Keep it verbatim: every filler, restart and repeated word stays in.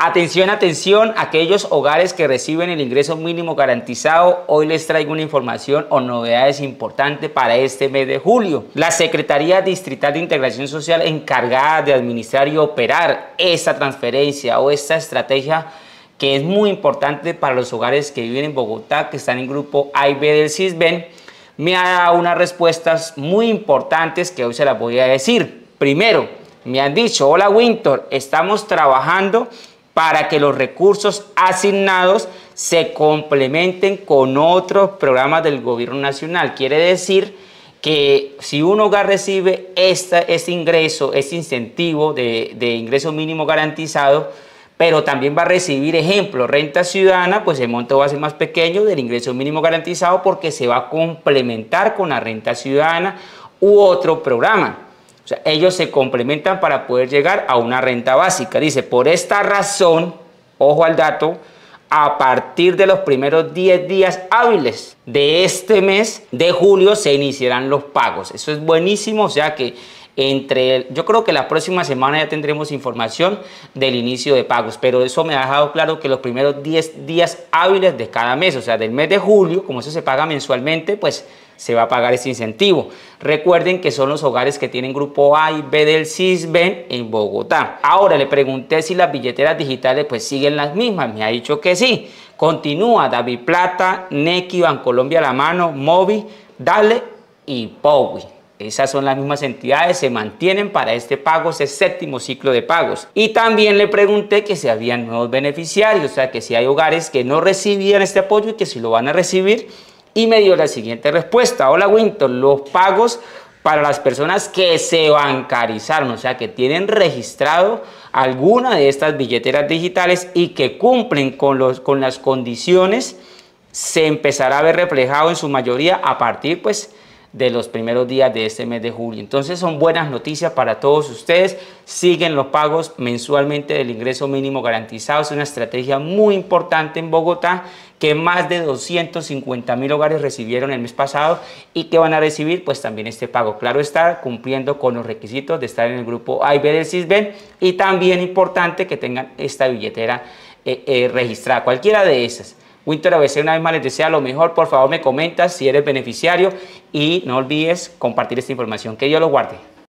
Atención, atención, aquellos hogares que reciben el ingreso mínimo garantizado, hoy les traigo una información o novedades importantes para este mes de julio. La Secretaría Distrital de Integración Social, encargada de administrar y operar esta transferencia o esta estrategia que es muy importante para los hogares que viven en Bogotá, que están en grupo A y B del Sisbén, me ha dado unas respuestas muy importantes que hoy se las voy a decir. Primero, me han dicho: hola Winter, estamos trabajando para que los recursos asignados se complementen con otros programas del gobierno nacional. Quiere decir que si un hogar recibe esta, este ingreso, este incentivo de, de ingreso mínimo garantizado, pero también va a recibir, ejemplo, renta ciudadana, pues el monto va a ser más pequeño del ingreso mínimo garantizado porque se va a complementar con la renta ciudadana u otro programa. O sea, ellos se complementan para poder llegar a una renta básica. Dice, por esta razón, ojo al dato, a partir de los primeros diez días hábiles de este mes de julio se iniciarán los pagos. Eso es buenísimo, o sea que entre, yo creo que la próxima semana ya tendremos información del inicio de pagos, pero eso me ha dejado claro que los primeros diez días hábiles de cada mes, o sea, del mes de julio, como eso se paga mensualmente, pues se va a pagar ese incentivo. Recuerden que son los hogares que tienen grupo A y B del Sisbén en Bogotá. Ahora le pregunté si las billeteras digitales pues siguen las mismas. Me ha dicho que sí. Continúa DaviPlata, Nequi, Bancolombia a la mano, Movi, Dale y Powi. Esas son las mismas entidades, se mantienen para este pago, ese séptimo ciclo de pagos. Y también le pregunté que si habían nuevos beneficiarios, o sea que si hay hogares que no recibían este apoyo y que si lo van a recibir. Y me dio la siguiente respuesta: hola Winter, los pagos para las personas que se bancarizaron, o sea que tienen registrado alguna de estas billeteras digitales y que cumplen con, los, con las condiciones, se empezará a ver reflejado en su mayoría a partir pues de los primeros días de este mes de julio. Entonces son buenas noticias para todos ustedes. Siguen los pagos mensualmente del ingreso mínimo garantizado. Es una estrategia muy importante en Bogotá, que más de doscientos cincuenta mil hogares recibieron el mes pasado y que van a recibir pues también este pago. Claro está, cumpliendo con los requisitos de estar en el grupo A y B del Sisbén, y también importante que tengan esta billetera eh, eh, registrada, cualquiera de esas. Winter A B C una vez más les desea lo mejor. Por favor me comentas si eres beneficiario y no olvides compartir esta información. Que Dios los guarde.